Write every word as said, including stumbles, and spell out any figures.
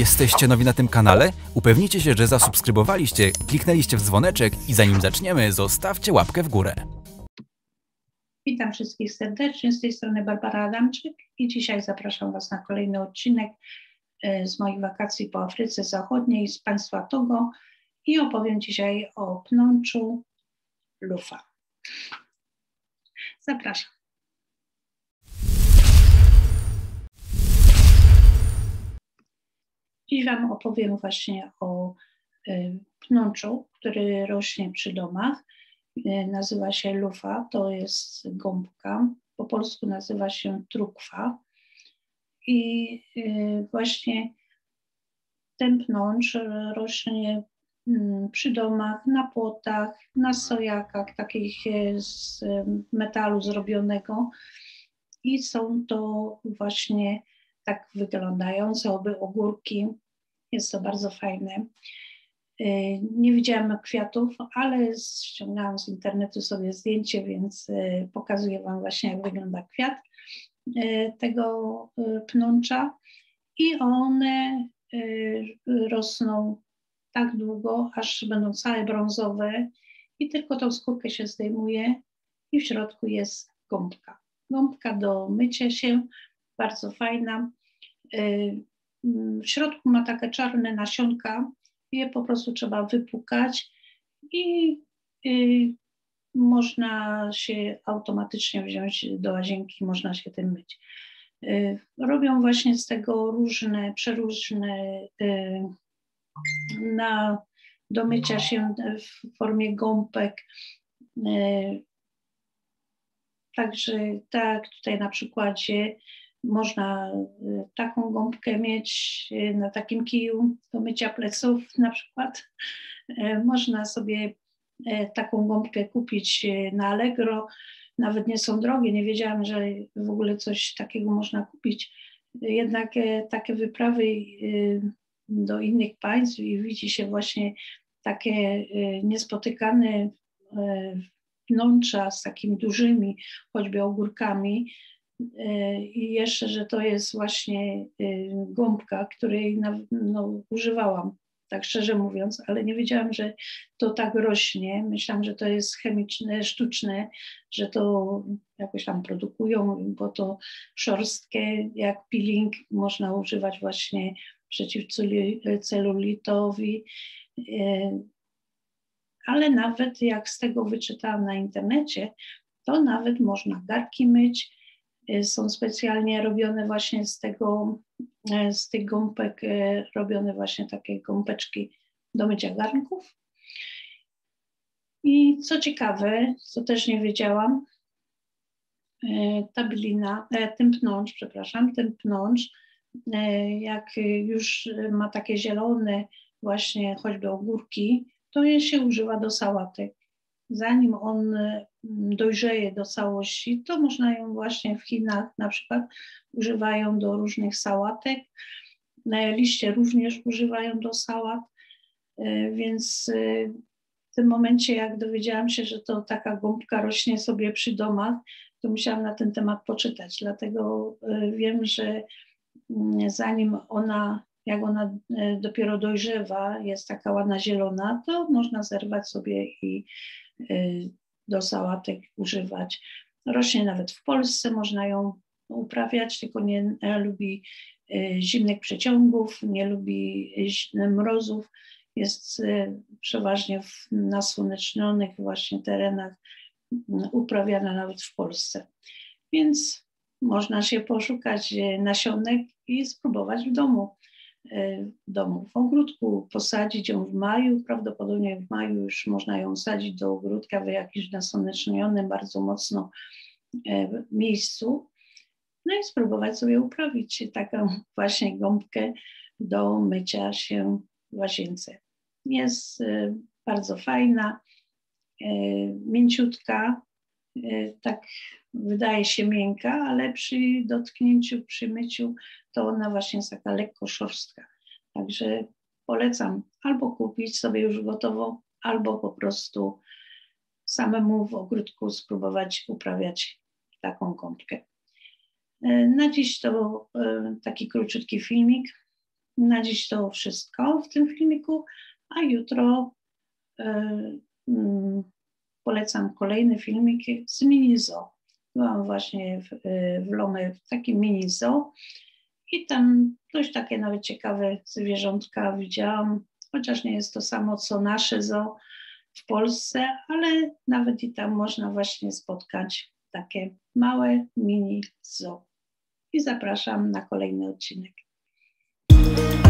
Jesteście nowi na tym kanale? Upewnijcie się, że zasubskrybowaliście, kliknęliście w dzwoneczek i zanim zaczniemy, zostawcie łapkę w górę. Witam wszystkich serdecznie, z tej strony Barbara Adamczyk i dzisiaj zapraszam Was na kolejny odcinek z moich wakacji po Afryce Zachodniej, z państwa Togo i opowiem dzisiaj o pnączu lufa. Zapraszam. Dziś Wam opowiem właśnie o pnączu, który rośnie przy domach. Nazywa się lufa, to jest gąbka, po polsku nazywa się trukwa i właśnie ten pnącz rośnie przy domach, na płotach, na sojakach takich z metalu zrobionego i są to właśnie tak wyglądające oby ogórki, jest to bardzo fajne. Nie widziałam kwiatów, ale ściągnęłam z internetu sobie zdjęcie, więc pokazuję Wam właśnie, jak wygląda kwiat tego pnącza i one rosną tak długo, aż będą całe brązowe i tylko tą skórkę się zdejmuje i w środku jest gąbka. Gąbka do mycia się, bardzo fajna. W środku ma takie czarne nasionka, je po prostu trzeba wypłukać i y, można się automatycznie wziąć do łazienki, można się tym myć. Y, robią właśnie z tego różne, przeróżne y, na, do mycia się w formie gąbek. Y, także tak tutaj na przykładzie można taką gąbkę mieć na takim kiju do mycia pleców na przykład. Można sobie taką gąbkę kupić na Allegro. Nawet nie są drogie, nie wiedziałam, że w ogóle coś takiego można kupić. Jednak takie wyprawy do innych państw i widzi się właśnie takie niespotykane pnącza z takimi dużymi, choćby ogórkami. I jeszcze, że to jest właśnie gąbka, której no, używałam, tak szczerze mówiąc, ale nie wiedziałam, że to tak rośnie. Myślałam, że to jest chemiczne, sztuczne, że to jakoś tam produkują, bo to szorstkę jak peeling można używać właśnie przeciw celulitowi. Ale nawet jak z tego wyczytałam na internecie, to nawet można garki myć. Są specjalnie robione właśnie z tego, z tych gąbek, robione właśnie takie gąbeczki do mycia garnków. I co ciekawe, co też nie wiedziałam, ta bylina, ten pnącz, przepraszam, ten pnącz, jak już ma takie zielone właśnie choćby ogórki, to je się używa do sałatek. Zanim on dojrzeje do całości, to można ją właśnie w Chinach na przykład używają do różnych sałatek. Liście również używają do sałat, więc w tym momencie, jak dowiedziałam się, że to taka gąbka rośnie sobie przy domach, to musiałam na ten temat poczytać. Dlatego wiem, że zanim ona, jak ona dopiero dojrzewa, jest taka ładna zielona, to można zerwać sobie i do sałatek używać. Rośnie nawet w Polsce, można ją uprawiać, tylko nie lubi zimnych przeciągów, nie lubi mrozów. Jest przeważnie w nasłonecznionych właśnie terenach uprawiana nawet w Polsce. Więc można się poszukać nasionek i spróbować w domu. W domu, w ogródku, posadzić ją w maju, prawdopodobnie w maju już można ją sadzić do ogródka w jakimś nasłonecznionym bardzo mocno miejscu, no i spróbować sobie uprawić taką właśnie gąbkę do mycia się w łazience. Jest bardzo fajna, mięciutka, tak wydaje się miękka, ale przy dotknięciu, przy myciu to ona właśnie jest taka lekko szorstka. Także polecam albo kupić sobie już gotowo, albo po prostu samemu w ogródku spróbować uprawiać taką gąbkę. Na dziś to taki króciutki filmik. Na dziś to wszystko w tym filmiku, a jutro y, y, polecam kolejny filmik z mini zoo. Byłam właśnie w, w Lomé w takim mini zoo i tam dość takie nawet ciekawe zwierzątka widziałam, chociaż nie jest to samo co nasze zoo w Polsce, ale nawet i tam można właśnie spotkać takie małe mini zoo. I zapraszam na kolejny odcinek.